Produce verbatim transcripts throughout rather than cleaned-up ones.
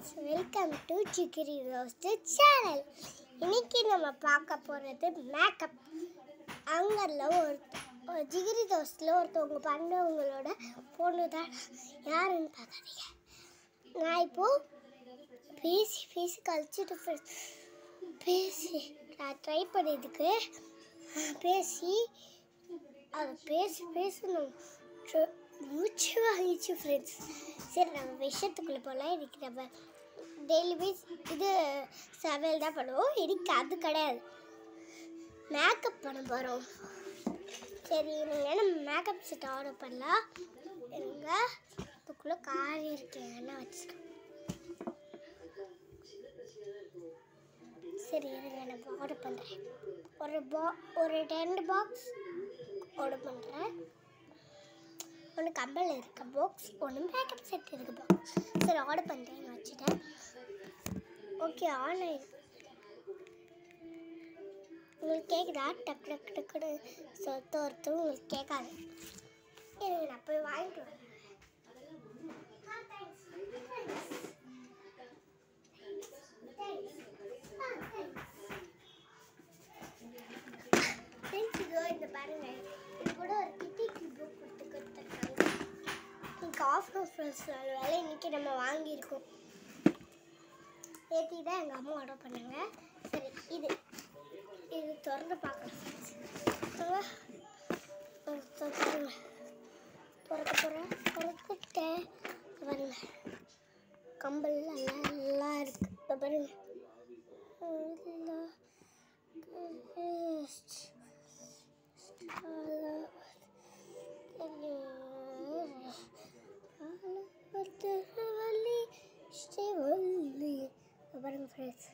friends, welcome to Chicory Roasted channel. இன்னைக்கு நம்ம பார்க்க போறது மேக்கப். அங்கல்ல ஒரு ஜிகிரி ரோஸ்ட்ல ஒருத்தவங்க பண்ணவங்களோட பொண்ணு தான் யாருன்னு பார்க்காதீங்க. நான் இப்போ பேசி பேசி கழிச்சிட்டு ஃப்ரெண்ட்ஸ் பேசி நான் ட்ரை பண்ணியதுக்கு பேசி அது பேசி பேசணும் மூச்சு வாங்கிச்சு ஃப்ரெண்ட்ஸ். சரி நம்ம விஷயத்துக்குள்ளே போகலாம். இன்றைக்கி நம்ம டெய்லி பேஸ் இது சமையல் தான் பண்ணுவோம். இன்றைக்கி அது கிடையாது, மேக்கப் பண்ண போகிறோம். சரி நீங்கள் நம்ம மேக்கப் செட் ஆர்டர் பண்ணலாம். இருங்க, அதுக்குள்ளே காரி இருக்கேன் என்ன வச்சுருக்கேன். சரி இருங்க நான் ஆர்டர் பண்ணுறேன். ஒரு பா ஒரு டென் பாக்ஸ் ஆர்டர் பண்ணுறேன். ஒன்று கம்பல் இருக்க பாக்ஸ், ஒன்று மேக்கப் செட் இருக்க பாக்ஸ். சரி ஆர்டர் பண்ணுறேன் வச்சுட்டேன். ஓகே ஆன்லைன் உங்களுக்கு கேட்குதா? டக்கு டக்கு டக்குன்னு சொத்து ஒருத்தரும் உங்களுக்கு கேட்காது. எனக்கு நான் போய் வாங்கிட்டு வரேன். இந்த பாருங்க, இது கூட ஒரு கிட்டி புக் கொடுத்து கொடுத்துருக்காங்க. இன்னைக்கு ஆஃபர் ஃப்ரெண்ட்ஸ் நாலு வேலை இன்னைக்கு நம்ம வாங்கியிருக்கோம். ஏற்றி தான் எங்கள் அம்மா ஆர்டர் பண்ணாங்க. சரி இது இது திறந்து பார்க்கலாம் ஃப்ரெண்ட்ஸ். பாருங்க திறக்க போகிறேன். திறந்துட்டேன் பாருங்க, கம்பல் நல்லா நல்லா இருக்கு. இப்போ பாருங்க பாருங்க ஃப்ரெண்ட்ஸ்.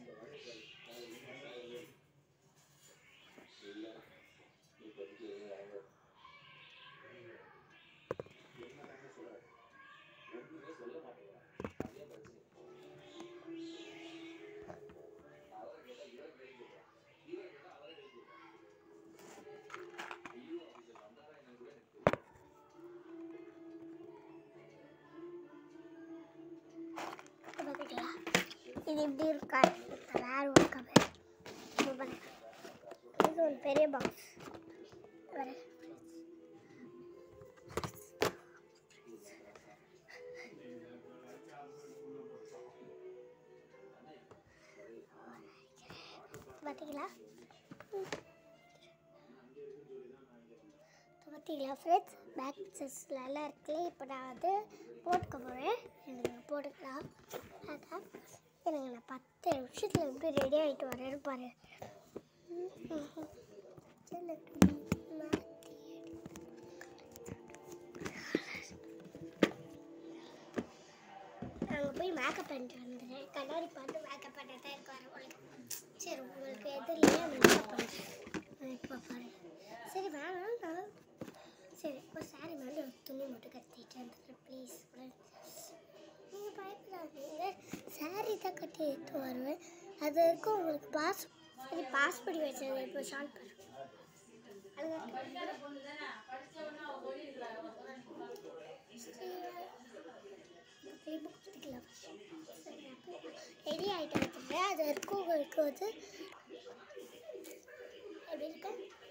இது இப்படி இருக்கா? வேறு ஒரு கவர். இது ஒரு பெரிய பாக்ஸ். பார்த்தீங்களா பார்த்தீங்களா ஃப்ரெண்ட்ஸ், பேக் பிக்சர்ஸ் நல்லா இருக்குல்ல. இப்போ நான் வந்து போட்டுக்க போகிறேன். எனக்கு போட்டுக்கலாம். அதான் எனக்கு நான் பத்து நிமிஷத்தில் எப்படி ரெடி ஆகிட்டு வரேன்னு பாரு. நாங்கள் போய் மேக்கப் பண்ணிட்டு வந்துடுறேன். கண்ணாடி பார்த்து மேக்கப் பண்ணிட்டு தான் இருக்க வர. சரி உங்களுக்கு எதிரிலேயே மேக்கப் பண்ணுறேன் இப்போ பாருங்க. சரி வேணாம் நான் சரி இப்போ சாரி மேலே ஒரு துணி மட்டும் கட்டிட்டு வந்துடுறேன் ப்ளீஸ். நீங்கள் பயப்படாதீங்க, சாரி தான் கட்டி எடுத்து வருவேன். அது வரைக்கும் உங்களுக்கு பாஸ் சரி பாஸ் பண்ணி வச்சது இப்போ ஷார்ட் பண்ண ரெடி ஆகிட்டு வந்துடுறேன். அது வரைக்கும் உங்களுக்கு வந்து எப்படி இருக்கு